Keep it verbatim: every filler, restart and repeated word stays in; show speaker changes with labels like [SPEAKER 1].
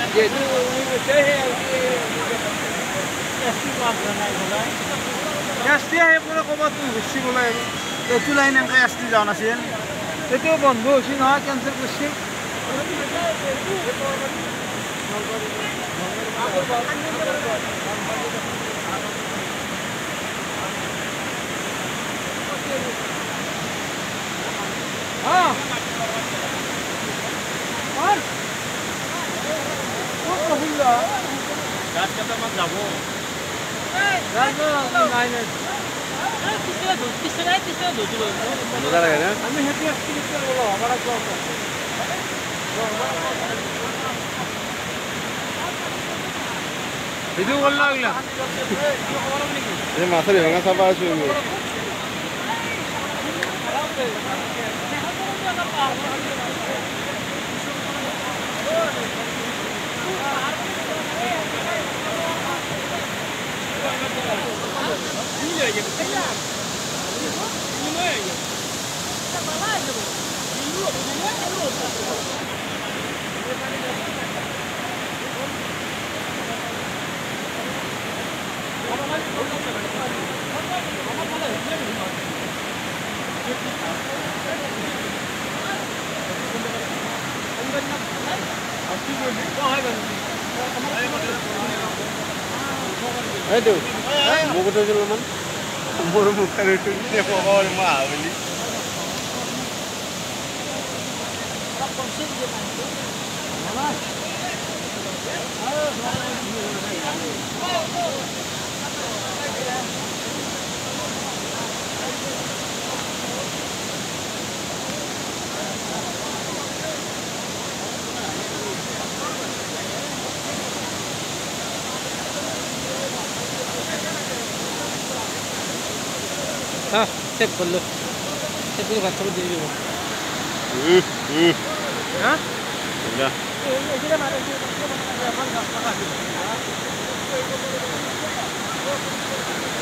[SPEAKER 1] যেহেতু উনি বলছে
[SPEAKER 2] এছটি আহি পৰে ক'ৰবাত তুমি ঘুৰছি বোলে এইটো লাইন এনেকৈ এছটি যোৱা নাছিল এইটো বন্ধ হৈছে নহয় কেঞ্চেল কৰিছে অঁ
[SPEAKER 1] ৰাস্তাটামান যাব
[SPEAKER 2] নাই নাই
[SPEAKER 3] মজা লাগে না
[SPEAKER 2] আমি সেইটো এক্সপিৰিয়েঞ্চ ল'ব আমাৰ
[SPEAKER 3] ভিডিও কল না ওইলা এই মাছের ভাঙা চাপা আছো আমি Aduh, mau betul dulu man, mau bukan itu dia bawa mahal ini.
[SPEAKER 1] Ah, sip bollo. Sip ko bathroom দিয়ে দিব।
[SPEAKER 3] হুম হুম
[SPEAKER 1] হ্যাঁ?
[SPEAKER 3] যা।
[SPEAKER 1] এদিকে মারে এখন দশ টাকা দিই।